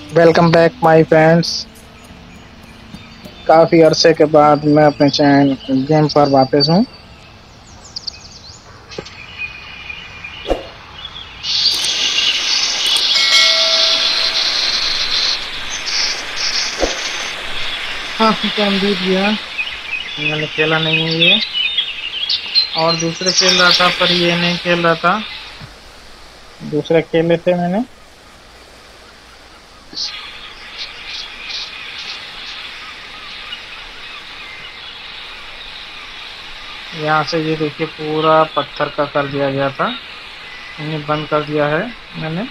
Welcome back my friends. काफ़ी अरसे के बाद मैं अपने चैनल गेम पर वापस हूँ। काफ़ी टाइम बीत गया, मैंने खेला नहीं है ये, और दूसरे खेल रहा था पर ये नहीं खेल रहा था। दूसरे खेले थे मैंने। यहाँ से ये देखिए पूरा पत्थर का कर दिया गया था, इन्हें बंद कर दिया है मैंने।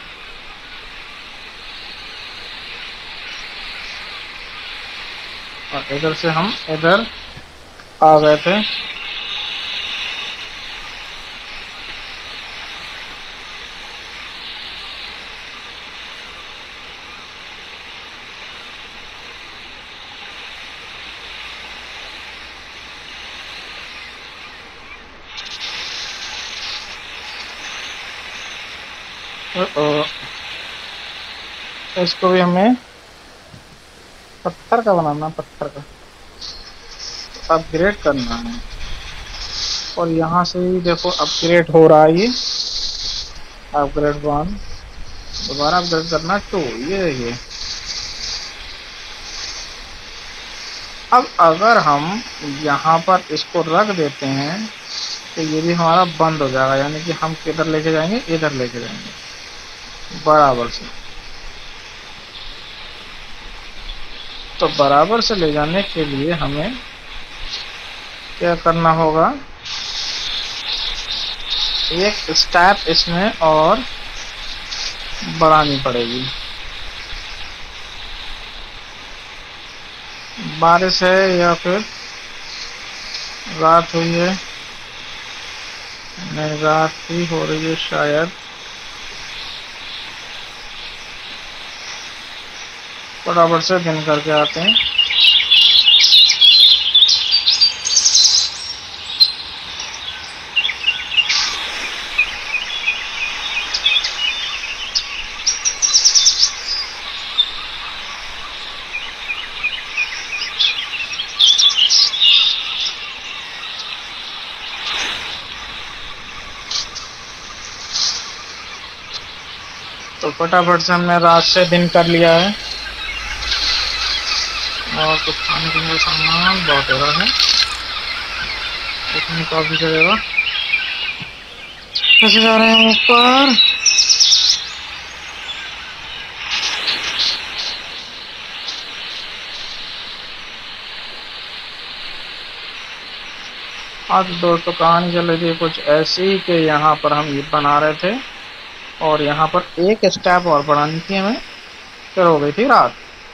और इधर से हम इधर आ गए थे। और इसको भी हमें पत्थर का बनाना, पत्थर का अपग्रेड करना है। और यहाँ से ही देखो अपग्रेड हो रहा है ये। अपग्रेड 1, दोबारा अपग्रेड करना 2। ये देखिए, अब अगर हम यहाँ पर इसको रख देते हैं तो ये भी हमारा बंद हो जाएगा, यानी कि हम किधर लेके जाएंगे, इधर लेके जाएंगे बराबर से। तो बराबर से ले जाने के लिए हमें क्या करना होगा, एक स्टेप इसमें और बढ़ानी पड़ेगी। बारिश है या फिर रात हुई है, नहीं रात ही हो रही है शायद। बराबर से दिन करके आते हैं। तो फटाफट से हमने रात से दिन कर लिया है। और कुछ खाने पीने का सामान बहुत हो रहा है, इतनी काफी जगह कैसे जा रहे हैं ऊपर। आज दोस्तों कहानी चल रही थी कुछ ऐसी कि यहाँ पर हम ये बना रहे थे और यहाँ पर एक स्टेप और बढ़ानी थी हमें, फिर हो गई थी रात।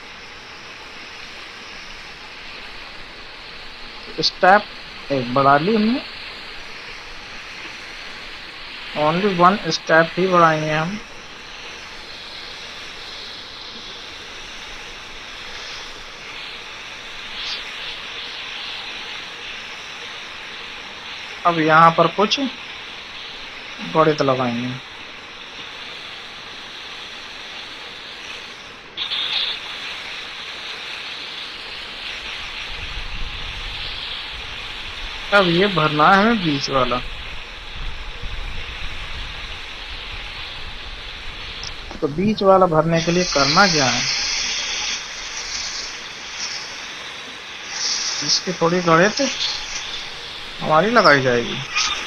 स्टेप एक बढ़ा ली हमने, ओनली 1 स्टेप ही बढ़ाएंगे हम। अब यहाँ पर कुछ गणित लगाएंगे। अब ये भरना है हमें बीच वाला। तो बीच वाला भरने के लिए करना क्या है, इसकी थोड़ी गणित हमारी लगाई जाएगी।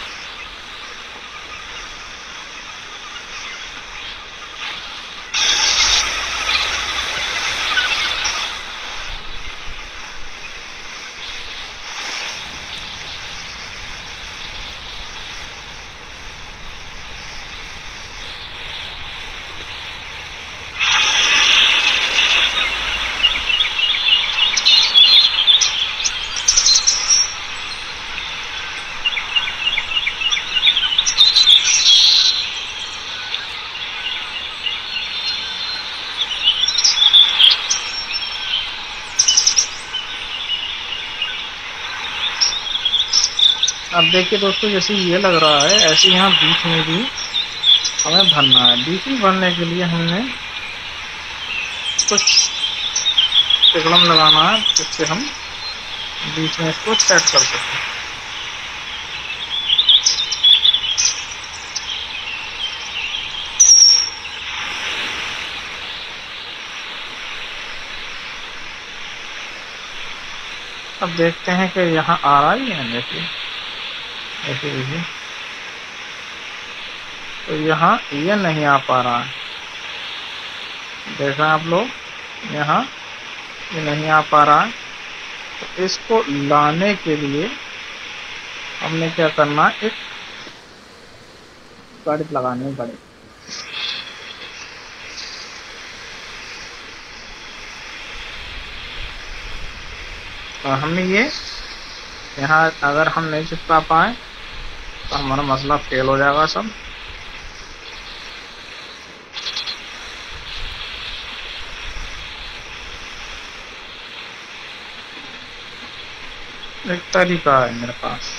अब देखिए दोस्तों, जैसे ये लग रहा है ऐसे यहाँ बीच में भी हमें भरना है। बीच में भरने के लिए हमने कुछ टिकड़म लगाना है जिससे हम बीच में इसको सेट कर सकें। अब देखते हैं कि यहाँ आ रहा ही है। देखिए ऐसे देखिए, तो यहाँ ये नहीं आ पा रहा है। देखा आप लोग, यहाँ ये नहीं आ पा रहा है। तो इसको लाने के लिए हमने क्या करना है, एक गाड़ी लगानी है। गाड़ी और हमने ये यहाँ अगर हम नहीं चिपका पाए तो हमारा मसला फेल हो जाएगा सब। एक तरीका है मेरे पास।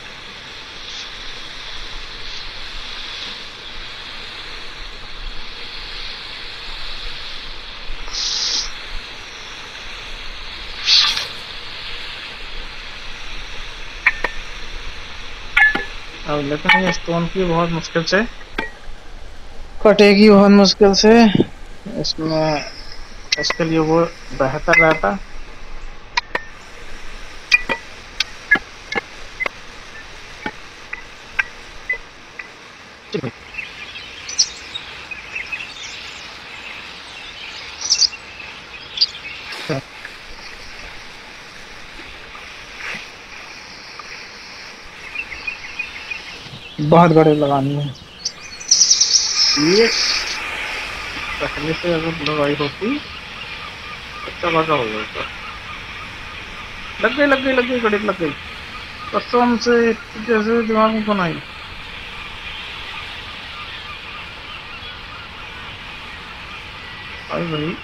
अब लेकिन ये स्टोन की बहुत मुश्किल से कटेगी, बहुत मुश्किल से। इसमें इसके लिए वो बेहतर रहता। बहुत बड़े लगानी है ये। पहले से अगर लगाई होती अच्छा खासा हो जाता। लग गई लग गई लग गई, गड़ी लग गई कसम से, जैसे दिमाग में कौन आई। भाई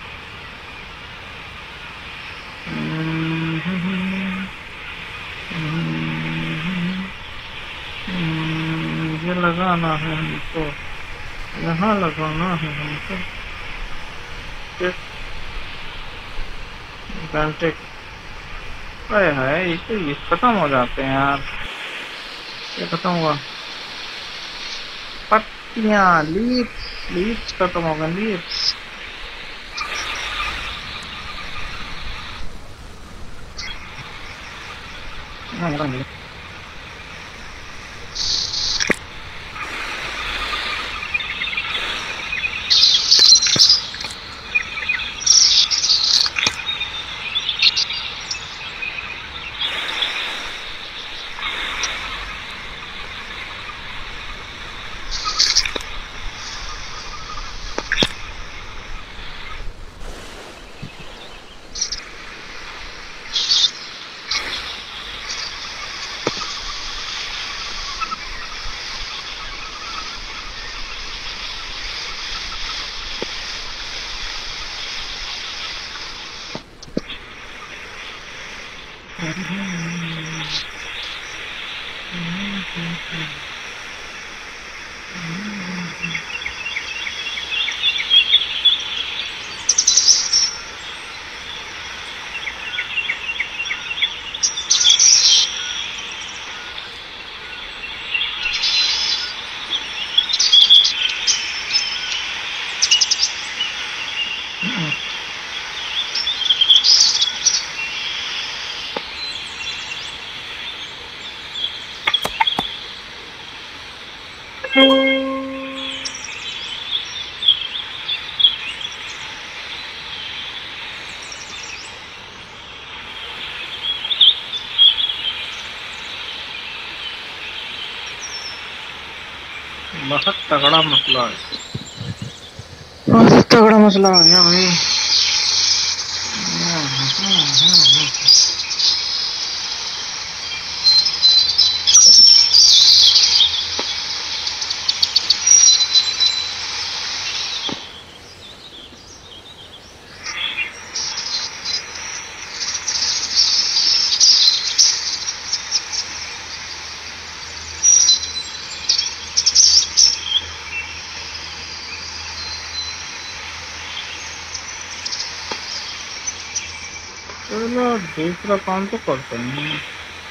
ये लगाना है हमको, यहाँ लगाना है हमको। अरे है ये तो, ये खत्म हो जाते हैं यार। ये खत्म हुआ, पत्तियाँ, लीव्स, लीव्स खत्म हो गए, लीव्स। बहुत तगड़ा मसला है, बहुत तगड़ा मसला आ गया भाई। चलो दूसरा काम तो करते हैं।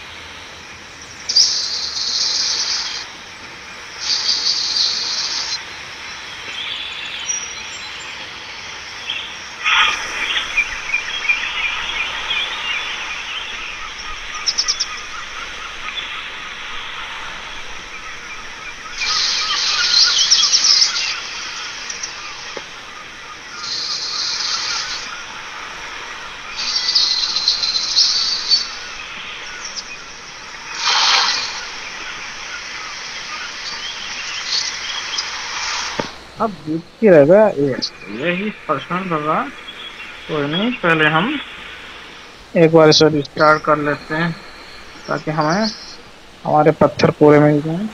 अब बीच की रह गया यही परसेंट होगा। कोई नहीं, पहले हम एक बार इसे रिस्टार्ट कर लेते हैं ताकि हमें हमारे पत्थर पूरे मिल जाएं।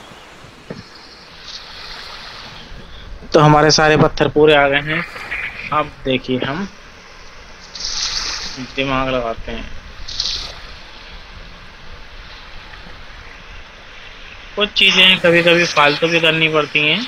तो हमारे सारे पत्थर पूरे आ गए हैं। अब देखिए हम दिमाग लगाते हैं। कुछ चीजें कभी कभी फालतू भी करनी पड़ती हैं।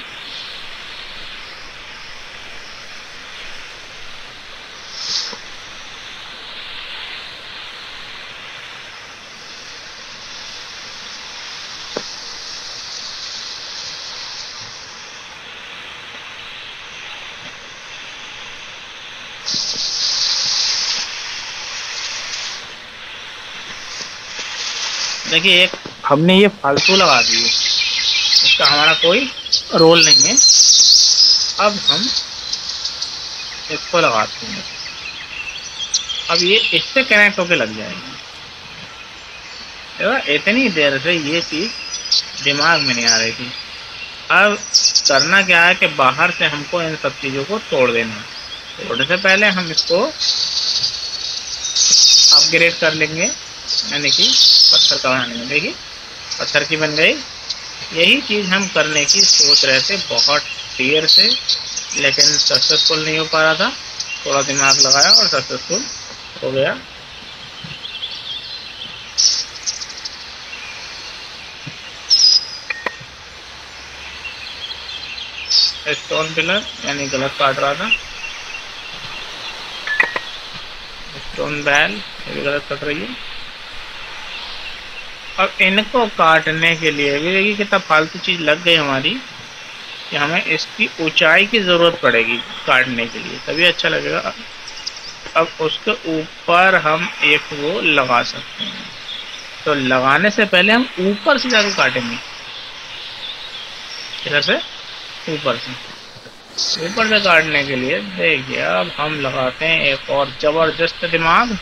देखिए एक हमने ये फालतू लगा दी है, इसका हमारा कोई रोल नहीं है। अब हम इसको लगाते हैं। अब ये इससे कनेक्ट होके लग जाएगी। देखो इतनी देर से ये चीज दिमाग में नहीं आ रही थी। अब करना क्या है कि बाहर से हमको इन सब चीजों को तोड़ देना है। तोड़ने से पहले हम इसको अपग्रेड कर लेंगे, यानी कि पत्थर का बनाने में। देखिए पत्थर की बन गई। यही चीज हम करने की सोच रहे थे बहुत देर से, लेकिन सक्सेसफुल नहीं हो पा रहा था। थोड़ा दिमाग लगाया और सक्सेसफुल हो गया। स्टोन पिलर यानी गलत काट रहा था। स्टोन बैल ये भी गलत कट रही है। अब इनको काटने के लिए भी देखिए कितना फालतू चीज लग गई हमारी कि हमें इसकी ऊंचाई की जरूरत पड़ेगी काटने के लिए, तभी अच्छा लगेगा। अब उसके ऊपर हम एक वो लगा सकते हैं। तो लगाने से पहले हम ऊपर से जाकर काटेंगे। इधर से ऊपर से काटने के लिए देखिए अब हम लगाते हैं एक और जबरदस्त दिमाग।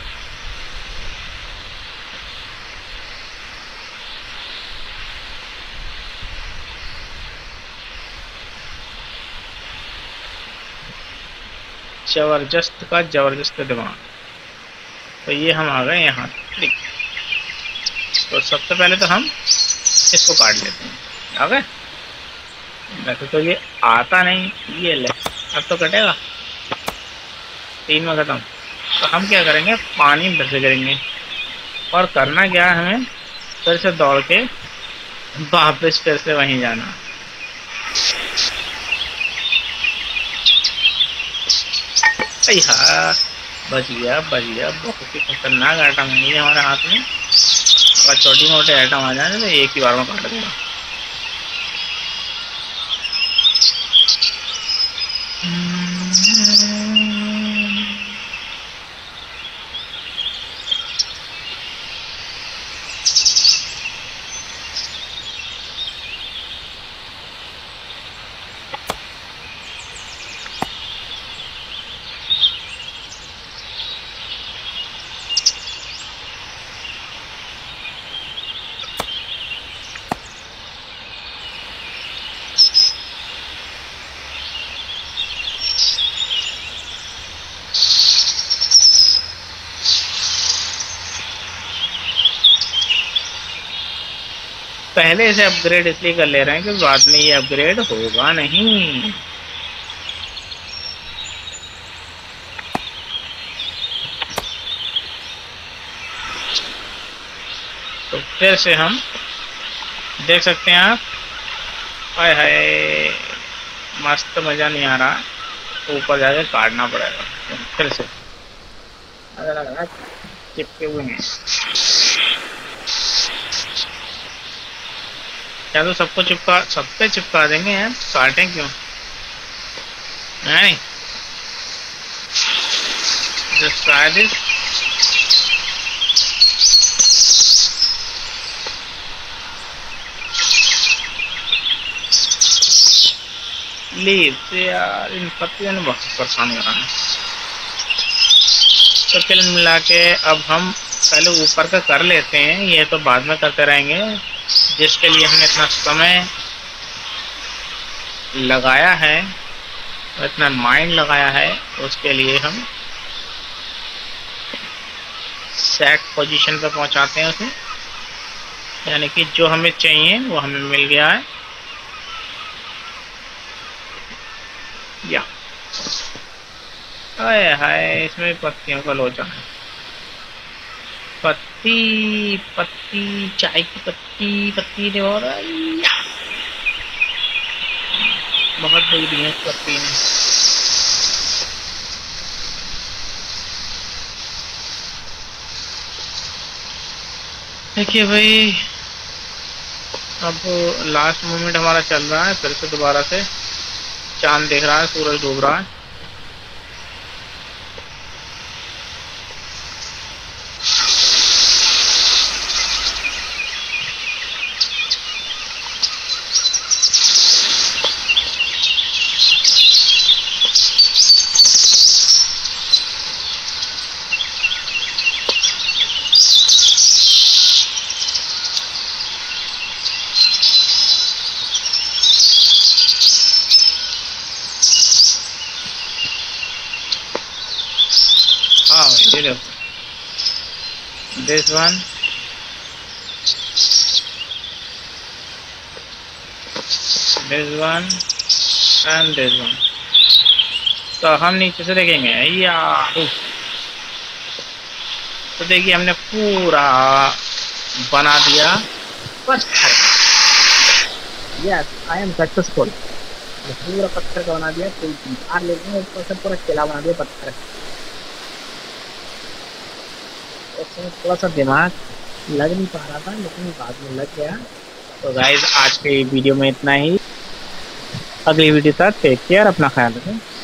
जबरदस्त का जबरदस्त दिमाग। तो ये हम आ गए यहाँ। तो सबसे पहले तो हम इसको काट लेते हैं। आ गए। वैसे तो ये आता नहीं, ये ले अब तो कटेगा। 3 में खत्म। तो हम क्या करेंगे, पानी में से करेंगे। और करना क्या है, हमें फिर से दौड़ के वापस फिर से वहीं जाना। हाँ बच गया बहुत ही खतरनाक आइटम है हमारे हाथ में। अगर छोटी मोटे आइटम आ जाए तो एक ही बार में काट देगा। पहले से अपग्रेड इसलिए कर ले रहे हैं कि बाद में ये अपग्रेड होगा नहीं। तो फिर से हम देख सकते हैं आप। हाय हाय मस्त मजा नहीं आ रहा। ऊपर जाके काटना पड़ेगा फिर से। चिपके हुए हैं। या तो सबको चिपका, सब पे चिपका देंगे यार, काटें क्यों? नहीं, just try this. लीव से यार इन पत्तियों ने बहुत परेशान करा है। तो कुल मिला के अब हम पहले ऊपर का कर लेते हैं, ये तो बाद में करते रहेंगे। जिसके लिए हमने इतना समय लगाया है, इतना माइंड लगाया है, उसके लिए हम सेट पोजीशन पे पहुंचाते हैं उसे। यानी कि जो हमें चाहिए वो हमें मिल गया है। या आए हाय, इसमें पत्तियों का लोचा है। पत्ती पत्ती, चाय की पत्ती, पत्ती ने और बहुत बड़ी दी है पत्ती ने। देखिए भाई, अब लास्ट मोमेंट हमारा चल रहा है। फिर से दोबारा से चांद दिख रहा है, सूरज डूब रहा है। हाँ ये देखो, this one, this one and this one. तो हम नीचे से देखेंगे या तो देखिए हमने पूरा बना दिया पत्थर। Yes, I am successful. पूरा पत्थर का बना दिया, कोई दीवार लेके ऊपर से पूरा किला बना दिया पत्थर। उसमें थोड़ा सा दिमाग लग नहीं पा रहा था, लेकिन बाद में लग गया। तो गाइज आज के वीडियो में इतना ही। अगली वीडियो तक टेक केयर, अपना ख्याल रखें।